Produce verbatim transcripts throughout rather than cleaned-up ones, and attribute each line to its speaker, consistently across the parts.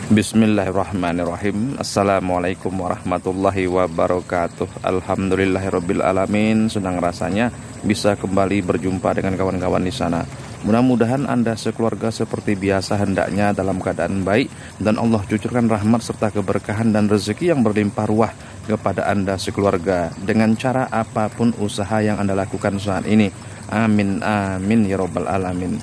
Speaker 1: Bismillahirrahmanirrahim. Assalamualaikum warahmatullahi wabarakatuh. Alhamdulillahirabbil alamin. Senang rasanya bisa kembali berjumpa dengan kawan-kawan di sana. Mudah-mudahan Anda sekeluarga seperti biasa hendaknya dalam keadaan baik, dan Allah cucurkan rahmat serta keberkahan dan rezeki yang berlimpah ruah kepada Anda sekeluarga dengan cara apapun usaha yang Anda lakukan saat ini. Amin amin ya rabbal alamin.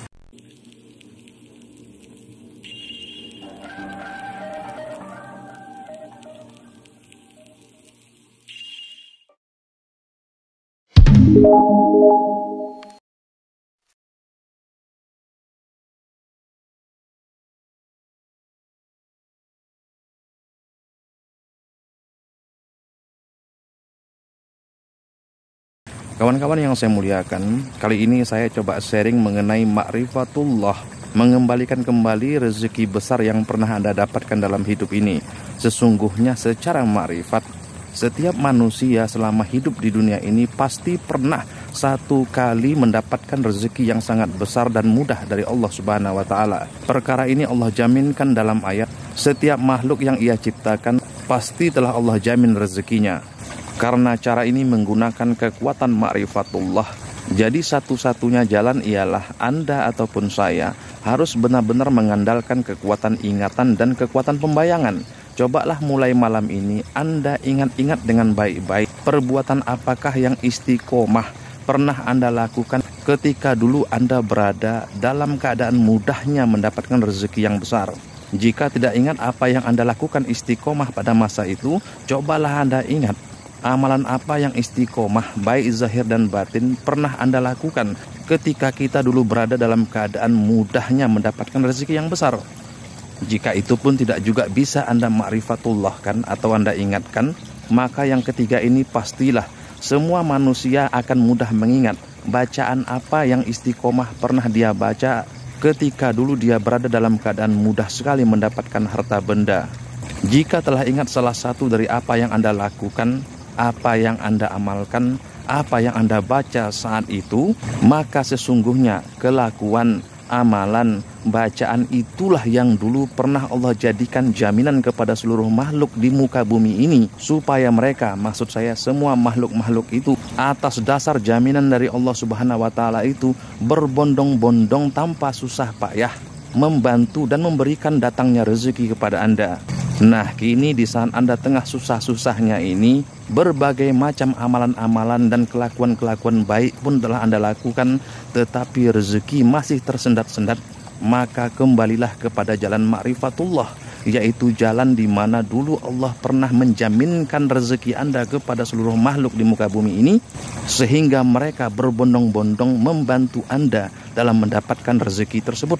Speaker 1: Kawan-kawan yang saya muliakan, kali ini saya coba sharing mengenai ma'rifatullah, mengembalikan kembali rezeki besar yang pernah Anda dapatkan dalam hidup ini. Sesungguhnya secara ma'rifat, setiap manusia selama hidup di dunia ini pasti pernah satu kali mendapatkan rezeki yang sangat besar dan mudah dari Allah Subhanahu wa taala. Perkara ini Allah jaminkan dalam ayat, setiap makhluk yang Ia ciptakan pasti telah Allah jamin rezekinya. Karena cara ini menggunakan kekuatan ma'rifatullah, jadi satu-satunya jalan ialah Anda ataupun saya harus benar-benar mengandalkan kekuatan ingatan dan kekuatan pembayangan. Cobalah mulai malam ini Anda ingat-ingat dengan baik-baik, perbuatan apakah yang istiqomah pernah Anda lakukan ketika dulu Anda berada dalam keadaan mudahnya mendapatkan rezeki yang besar. Jika tidak ingat apa yang Anda lakukan istiqomah pada masa itu, cobalah Anda ingat amalan apa yang istiqomah baik zahir dan batin pernah Anda lakukan ketika kita dulu berada dalam keadaan mudahnya mendapatkan rezeki yang besar. Jika itu pun tidak juga bisa Anda ma'rifatullahkan atau Anda ingatkan, maka yang ketiga ini pastilah semua manusia akan mudah mengingat bacaan apa yang istiqomah pernah dia baca ketika dulu dia berada dalam keadaan mudah sekali mendapatkan harta benda. Jika telah ingat salah satu dari apa yang Anda lakukan, apa yang Anda amalkan, apa yang Anda baca saat itu, maka sesungguhnya kelakuan, amalan, bacaan itulah yang dulu pernah Allah jadikan jaminan kepada seluruh makhluk di muka bumi ini, supaya mereka, maksud saya semua makhluk-makhluk itu, atas dasar jaminan dari Allah Subhanahu wa taala itu berbondong-bondong tanpa susah payah membantu dan memberikan datangnya rezeki kepada Anda. Nah, kini di saat Anda tengah susah-susahnya ini, berbagai macam amalan-amalan dan kelakuan-kelakuan baik pun telah Anda lakukan, tetapi rezeki masih tersendat-sendat, maka kembalilah kepada jalan ma'rifatullah, yaitu jalan di mana dulu Allah pernah menjaminkan rezeki Anda kepada seluruh makhluk di muka bumi ini, sehingga mereka berbondong-bondong membantu Anda dalam mendapatkan rezeki tersebut.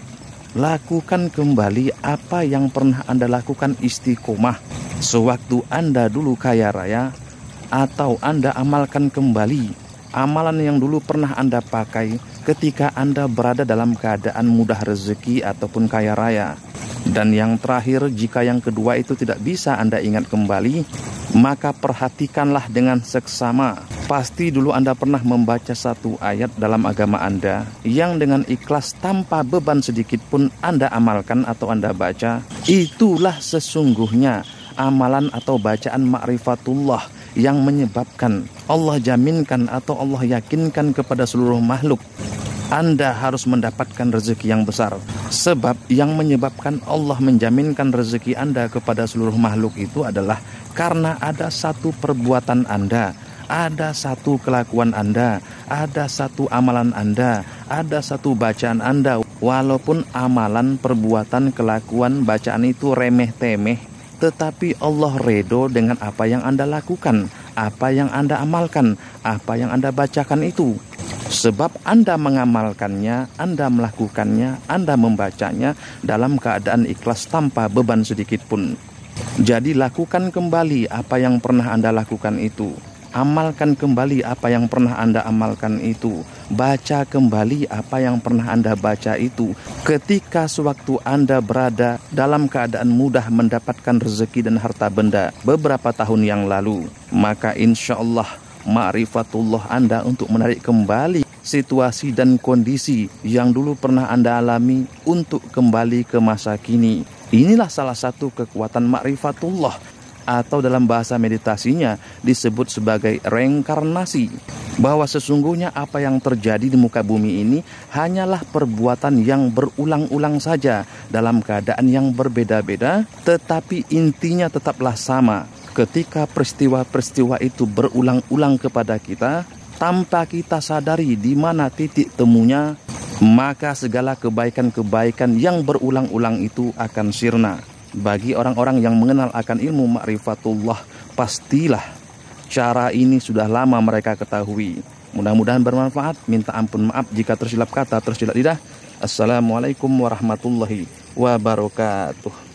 Speaker 1: Lakukan kembali apa yang pernah Anda lakukan istiqomah sewaktu Anda dulu kaya raya, atau Anda amalkan kembali amalan yang dulu pernah Anda pakai ketika Anda berada dalam keadaan mudah rezeki ataupun kaya raya. Dan yang terakhir, jika yang kedua itu tidak bisa Anda ingat kembali, maka perhatikanlah dengan seksama. Pasti dulu Anda pernah membaca satu ayat dalam agama Anda yang dengan ikhlas tanpa beban sedikit pun Anda amalkan atau Anda baca. Itulah sesungguhnya amalan atau bacaan ma'rifatullah yang menyebabkan Allah jaminkan atau Allah yakinkan kepada seluruh makhluk Anda harus mendapatkan rezeki yang besar. Sebab yang menyebabkan Allah menjaminkan rezeki Anda kepada seluruh makhluk itu adalah karena ada satu perbuatan Anda, ada satu kelakuan Anda, ada satu amalan Anda, ada satu bacaan Anda. Walaupun amalan, perbuatan, kelakuan, bacaan itu remeh-temeh, tetapi Allah redho dengan apa yang Anda lakukan, apa yang Anda amalkan, apa yang Anda bacakan itu. Sebab Anda mengamalkannya, Anda melakukannya, Anda membacanya dalam keadaan ikhlas tanpa beban sedikit pun. Jadi lakukan kembali apa yang pernah Anda lakukan itu. Amalkan kembali apa yang pernah Anda amalkan itu. Baca kembali apa yang pernah Anda baca itu. Ketika sewaktu Anda berada dalam keadaan mudah mendapatkan rezeki dan harta benda beberapa tahun yang lalu, maka insya Allah ma'rifatullah Anda untuk menarik kembali situasi dan kondisi yang dulu pernah Anda alami untuk kembali ke masa kini. Inilah salah satu kekuatan ma'rifatullah, atau dalam bahasa meditasinya disebut sebagai reinkarnasi, bahwa sesungguhnya apa yang terjadi di muka bumi ini hanyalah perbuatan yang berulang-ulang saja dalam keadaan yang berbeda-beda, tetapi intinya tetaplah sama. Ketika peristiwa-peristiwa itu berulang-ulang kepada kita tanpa kita sadari di mana titik temunya, maka segala kebaikan-kebaikan yang berulang-ulang itu akan sirna. Bagi orang-orang yang mengenal akan ilmu ma'rifatullah, pastilah cara ini sudah lama mereka ketahui. Mudah-mudahan bermanfaat. Minta ampun maaf jika tersilap kata, tersilap lidah. Assalamualaikum warahmatullahi wabarakatuh.